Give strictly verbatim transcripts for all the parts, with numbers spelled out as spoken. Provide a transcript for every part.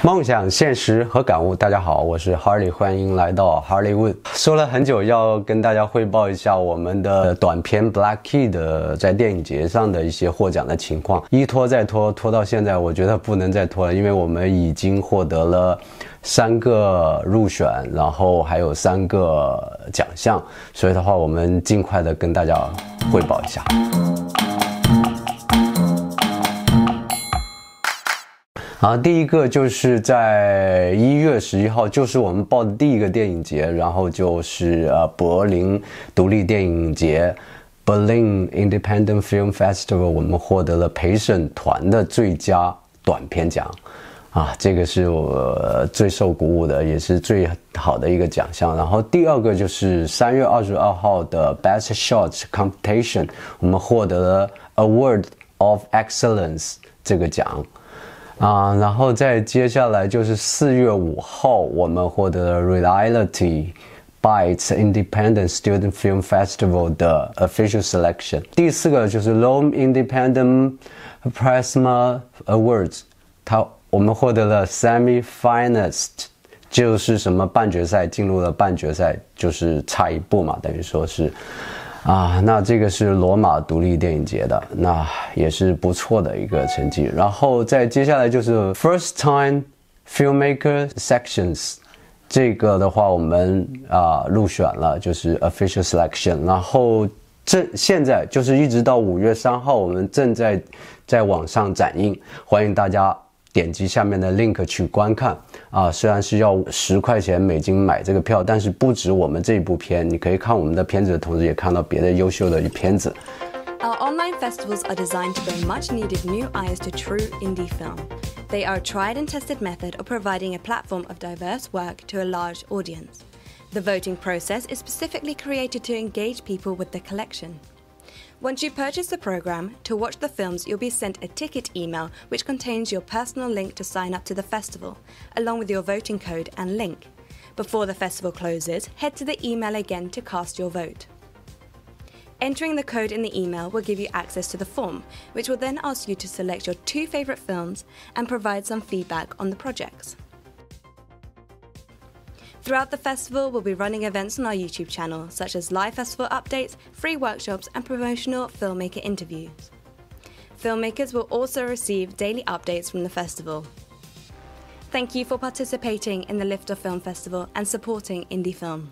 梦想、现实和感悟。大家好，我是 Harley， 欢迎来到 Hollywood。说了很久，要跟大家汇报一下我们的短片 Black Key 的在电影节上的一些获奖的情况。一拖再拖，拖到现在，我觉得不能再拖了，因为我们已经获得了三个入选，然后还有三个奖项，所以的话，我们尽快的跟大家汇报一下。啊，第一个就是在一月十一号，就是我们报的第一个电影节，然后就是呃柏林独立电影节 Berlin Independent Film Festival， 我们获得了陪审团的最佳短片奖，啊，这个是我最受鼓舞的，也是最好的一个奖项。然后第二个就是三月二十二号的 Best Shots Competition， 我们获得了 Award of Excellence 这个奖。啊，然后再接下来就是四月五号，我们获得了 Reality Bites Independent Student Film Festival 的 Official Selection。第四个就是 Rome Independent Prisma Awards， 它我们获得了 Semi-Finalist， 就是什么半决赛，进入了半决赛，就是差一步嘛，等于说是。啊，那这个是罗马独立电影节的，那也是不错的一个成绩。然后再接下来就是 First Time Filmmaker Sections， 这个的话我们啊入选了，就是 Official Selection。然后这现在就是一直到五月三号，我们正在在网上展映，欢迎大家点击下面的 link 去观看啊，虽然是要十块钱美金买这个票，但是不止我们这一部片，你可以看我们的片子的同时，也看到别的优秀的片子。 Our online festivals are designed to bring much-needed new eyes to true indie film. They are a tried and tested method of providing a platform of diverse work to a large audience. The voting process is specifically created to engage people with the collection. Once you purchase the program, to watch the films you'll be sent a ticket email which contains your personal link to sign up to the festival, along with your voting code and link. Before the festival closes, head to the email again to cast your vote. Entering the code in the email will give you access to the form, which will then ask you to select your two favourite films and provide some feedback on the projects. Throughout the festival, we'll be running events on our YouTube channel, such as live festival updates, free workshops, and promotional filmmaker interviews. Filmmakers will also receive daily updates from the festival. Thank you for participating in the Lifter Film Festival and supporting indie film.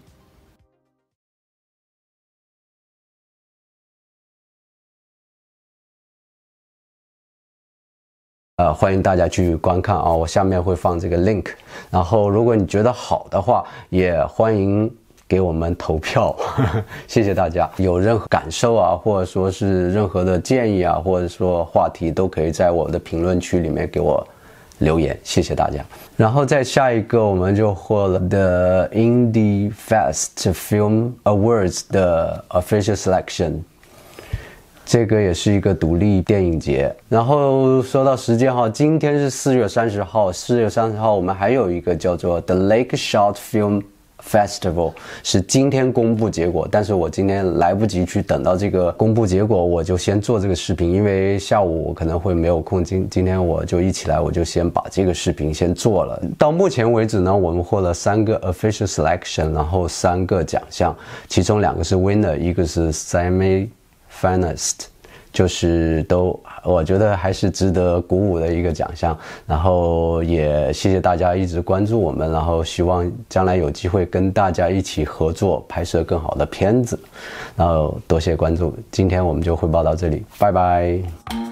呃，欢迎大家去观看啊！我下面会放这个 link， 然后如果你觉得好的话，也欢迎给我们投票，呵呵，谢谢大家。有任何感受啊，或者说是任何的建议啊，或者说话题，都可以在我的评论区里面给我留言，谢谢大家。然后再下一个，我们就获了 The Indie Fest Film Awards 的 Official Selection。这个也是一个独立电影节。然后说到时间哈，今天是四月三十号，四月三十号我们还有一个叫做 The Lake Shot Film Festival， 是今天公布结果，但是我今天来不及去等到这个公布结果，我就先做这个视频，因为下午我可能会没有空，今今天我就一起来，我就先把这个视频先做了。到目前为止呢，我们获了三个 official selection， 然后三个奖项，其中两个是 winner， 一个是 semi-finalist， 就是都我觉得还是值得鼓舞的一个奖项。然后也谢谢大家一直关注我们，然后希望将来有机会跟大家一起合作拍摄更好的片子，然后多谢关注。今天我们就汇报到这里，拜拜。